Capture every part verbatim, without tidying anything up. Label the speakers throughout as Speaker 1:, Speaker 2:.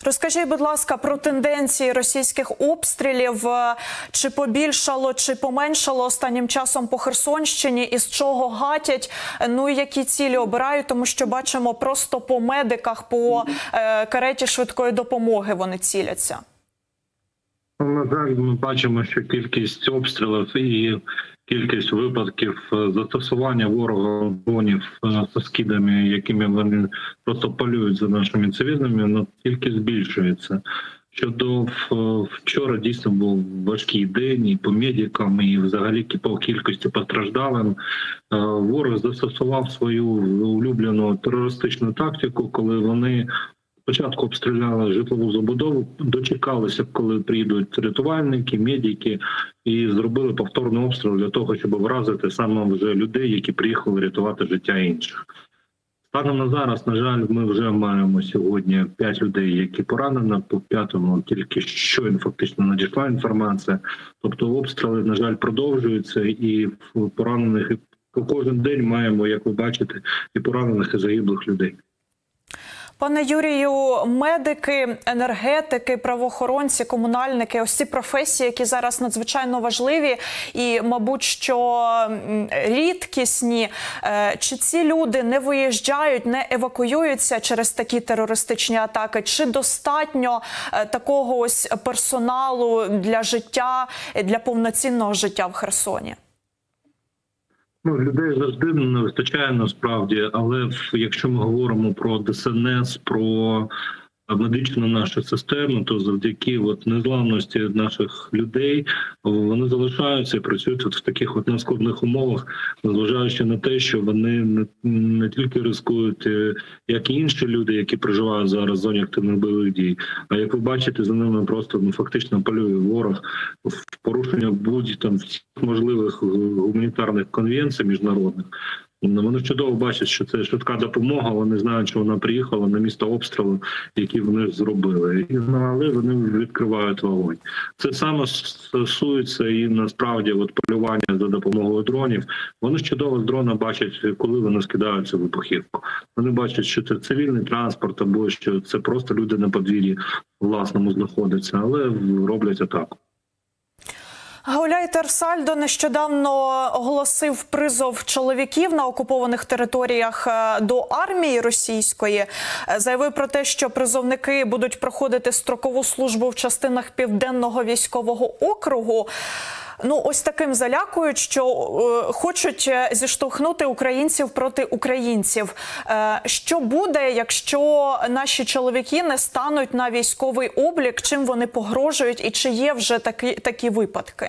Speaker 1: Розкажіть, будь ласка, про тенденції російських обстрілів. Чи побільшало, чи поменшало останнім часом по Херсонщині? Із чого гатять? Ну і які цілі обирають? Тому що бачимо просто по медиках, по е, кареті швидкої допомоги вони ціляться.
Speaker 2: На жаль, ми бачимо, що кількість обстрілів і кількість випадків застосування ворога дронів з скидами, якими вони просто полюють за нашими цивільними, ну, тільки збільшується. Щодо вчора дійсно був важкий день і по медикам, і взагалі по кількості постраждалим. Ворог застосував свою улюблену терористичну тактику, коли вони спочатку обстріляли житлову забудову, дочекалися, коли прийдуть рятувальники, медики, і зробили повторний обстріл для того, щоб вразити саме вже людей, які приїхали рятувати життя інших. Станом на зараз, на жаль, ми вже маємо сьогодні п'ять людей, які поранені, по п'ятому тільки щойно фактично надійшла інформація. Тобто обстріли, на жаль, продовжуються, і поранених і кожен день маємо, як ви бачите, і поранених, і загиблих людей.
Speaker 1: Пане Юрію, медики, енергетики, правоохоронці, комунальники – ось ці професії, які зараз надзвичайно важливі і, мабуть, що рідкісні. Чи ці люди не виїжджають, не евакуюються через такі терористичні атаки? Чи достатньо такого ось персоналу для життя, для повноцінного життя в Херсоні?
Speaker 2: Ну, людей завжди не вистачає насправді, але якщо ми говоримо про Де Ес Ен Ес, про медичну нашу систему, то завдяки от незламності наших людей вони залишаються і працюють от в таких от надскладних умовах, незважаючи на те, що вони не, не тільки ризикують, як і інші люди, які проживають зараз в зоні активних бойових дій, а як ви бачите, за ними просто ну, фактично полює ворог в порушення будь-там всіх можливих гуманітарних конвенцій міжнародних. Вони чудово бачать, що це швидка допомога, вони знають, що вона приїхала на місце обстрілу, які вони зробили. Але вони відкривають вогонь. Це саме стосується і насправді от полювання за допомогою дронів. Вони чудово з дрона бачать, коли вони скидаються в вибухівку. Вони бачать, що це цивільний транспорт, або що це просто люди на подвір'ї власному знаходяться, але роблять атаку.
Speaker 1: Гауляй Терсальдо нещодавно оголосив призов чоловіків на окупованих територіях до армії російської. Заявив про те, що призовники будуть проходити строкову службу в частинах Південного військового округу. Ну, ось таким залякують, що е, хочуть зіштовхнути українців проти українців. Е, що буде, якщо наші чоловіки не стануть на військовий облік? Чим вони погрожують і чи є вже такі, такі випадки?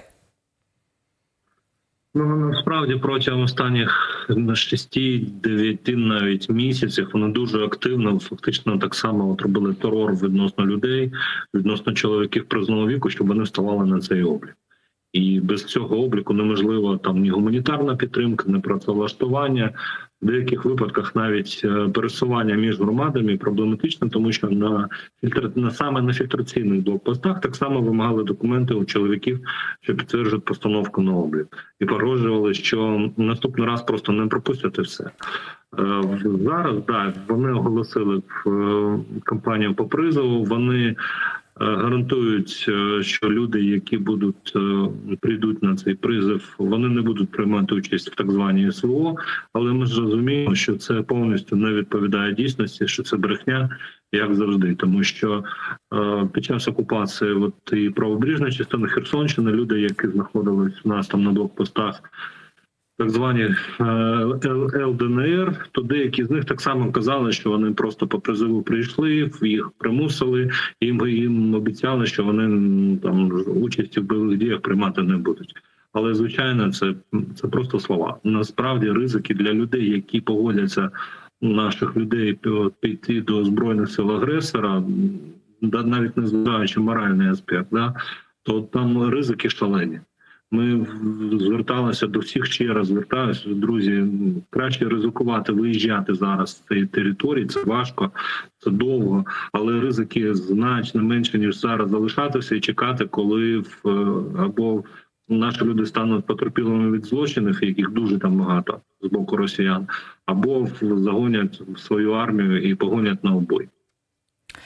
Speaker 2: Ну, насправді, протягом останніх шести-дев'яти навіть місяців вони дуже активно, фактично так само от робили терор відносно людей, відносно чоловіків призовного віку, щоб вони вставали на цей облік. І без цього обліку неможливо там ні гуманітарна підтримка, ні працевлаштування. В деяких випадках навіть пересування між громадами проблематично, тому що на, фільтр... на саме на фільтраційних блокпостах так само вимагали документи у чоловіків, що підтверджують постановку на облік. І погрожували, що наступний раз просто не пропустять і все. Зараз, так, вони оголосили кампанію по призову, вони гарантують, що люди, які будуть прийдуть на цей призов, вони не будуть приймати участь в так званій ес ве о, але ми ж розуміємо, що це повністю не відповідає дійсності, що це брехня, як завжди. Тому що під час окупації от і правобережна частина Херсонщини, люди, які знаходились у нас там на блокпостах, так звані ел де ен ер, то деякі з них так само казали, що вони просто по призову прийшли, їх примусили, їм, їм обіцяли, що вони там участі в бойових діях приймати не будуть. Але, звичайно, це, це просто слова. Насправді ризики для людей, які погодяться, наших людей піти до Збройних сил агресора, навіть не зважаючи моральний аспект, да, то там ризики шалені. Ми зверталися до всіх, ще раз звертаюся, друзі, краще ризикувати, виїжджати зараз з цієї території, це важко, це довго, але ризики значно менше, ніж зараз залишатися і чекати, коли в, або наші люди стануть потерпілими від злочинів, яких дуже там багато з боку росіян, або загонять свою армію і погонять на обой.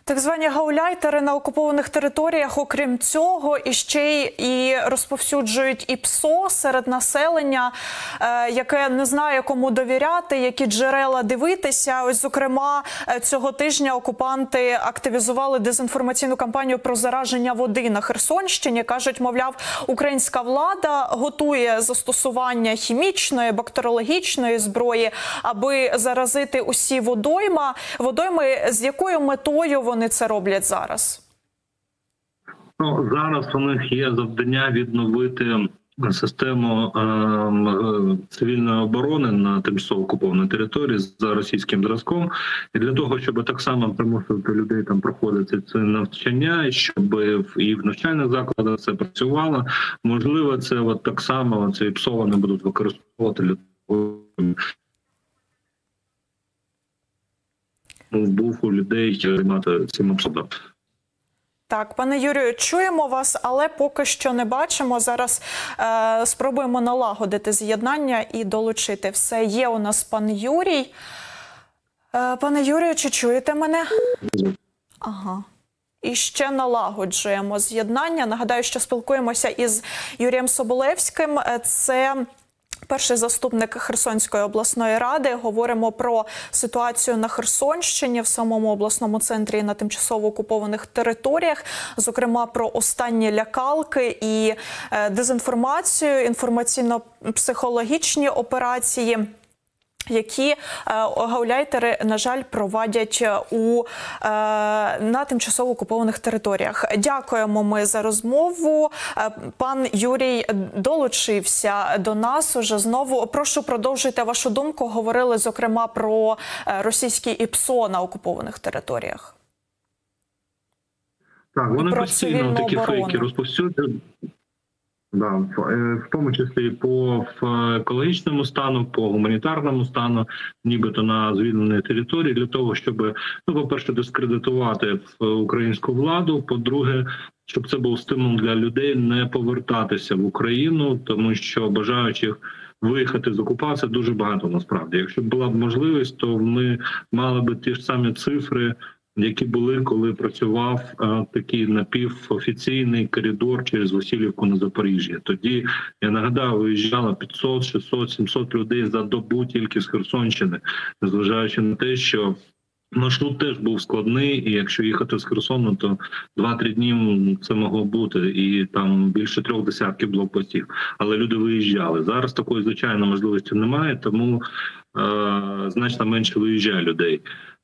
Speaker 1: Так звані гауляйтери на окупованих територіях, окрім цього, іще й і розповсюджують і ПСО серед населення, е, яке не знає, кому довіряти, які джерела дивитися. Ось, зокрема, цього тижня окупанти активізували дезінформаційну кампанію про зараження води на Херсонщині. Кажуть, мовляв, українська влада готує застосування хімічної, бактеріологічної зброї, аби заразити усі водойма. Водойми, з якою метою вони це роблять зараз?
Speaker 2: Ну, зараз у них є завдання відновити систему е, цивільної оборони на тимчасово окупованій території за російським зразком. І для того, щоб так само примусити людей там проходити це навчання, щоб і в навчальних закладах це працювало, можливо, це от так само ці ПСО вони будуть використовувати для того, був у людей займати цим обсудом.
Speaker 1: Так, пане Юрію, чуємо вас, але поки що не бачимо. Зараз е, спробуємо налагодити з'єднання і долучити. Все, є у нас пан Юрій. Е, пане Юрію, чи чуєте мене? Ага. І ще налагоджуємо з'єднання. Нагадаю, що спілкуємося із Юрієм Соболевським. Це перший заступник Херсонської обласної ради. Говоримо про ситуацію на Херсонщині, в самому обласному центрі і на тимчасово окупованих територіях. Зокрема, про останні лякалки і дезінформацію, інформаційно-психологічні операції, які е, гауляйтери, на жаль, проводять у, е, на тимчасово окупованих територіях. Дякуємо ми за розмову. Е, пан Юрій долучився до нас уже знову. Прошу, продовжуйте вашу думку. Говорили, зокрема, про російські ІПСО на окупованих територіях.
Speaker 2: Так, вони постійно такі оборону. Фейки розповсюджують. Да, в тому числі по екологічному стану, по гуманітарному стану, нібито на звільненій території, для того, щоб, ну, по-перше, дискредитувати українську владу, по-друге, щоб це був стимул для людей не повертатися в Україну, тому що бажаючих виїхати з окупації дуже багато насправді. Якщо б була б можливість, то ми мали б ті ж самі цифри, які були, коли працював а, такий напівофіційний коридор через Васильівку на Запоріжжя. Тоді, я нагадаю, виїжджало п'ятсот, шістсот, сімсот людей за добу тільки з Херсонщини, незважаючи на те, що маршрут теж був складний, і якщо їхати з Херсону, то два-три дні це могло бути, і там більше трьох десятків блокпостів. Але люди виїжджали. Зараз такої, звичайно, можливості немає, тому е- значно менше виїжджає людей.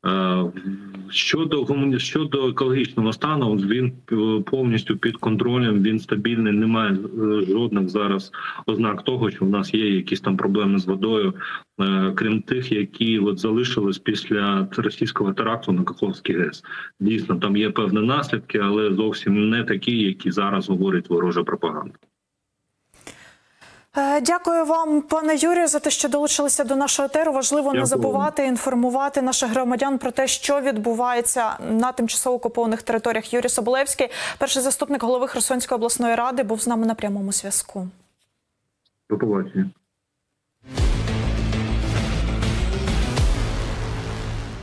Speaker 2: Щодо щодо екологічного стану, він повністю під контролем, він стабільний, немає жодних зараз ознак того, що в нас є якісь там проблеми з водою, крім тих, які от залишились після російського теракту на Каховський ГЕС. Дійсно, там є певні наслідки, але зовсім не такі, які зараз говорить ворожа пропаганда.
Speaker 1: Дякую вам, пане Юрію, за те, що долучилися до нашого етеру. Важливо Дякую. не забувати інформувати наших громадян про те, що відбувається на тимчасово окупованих територіях. Юрій Соболевський, перший заступник голови Херсонської обласної ради, був з нами на прямому зв'язку.
Speaker 2: До побачення.